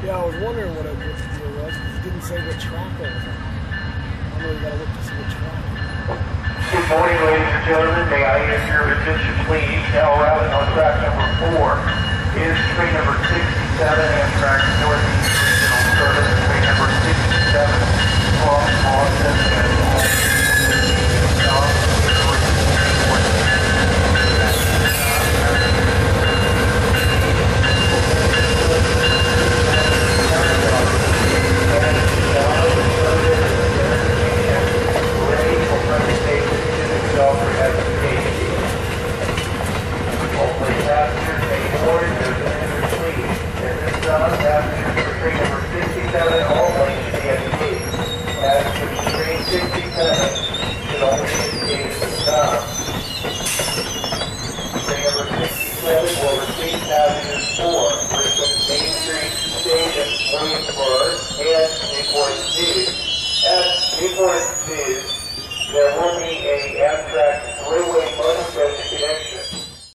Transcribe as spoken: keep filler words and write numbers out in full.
Yeah, I was wondering what, it, what the deal was, because it didn't say what track it was on. I don't know, you gotta look to see what track. Good morning, ladies and gentlemen. May I have your attention, please? Now arriving on track number four is train number sixty-seven, Amtrak Northeast Regional Service. Train number sixty-seven from Austin and there will be a Amtrak three-way motor coach connection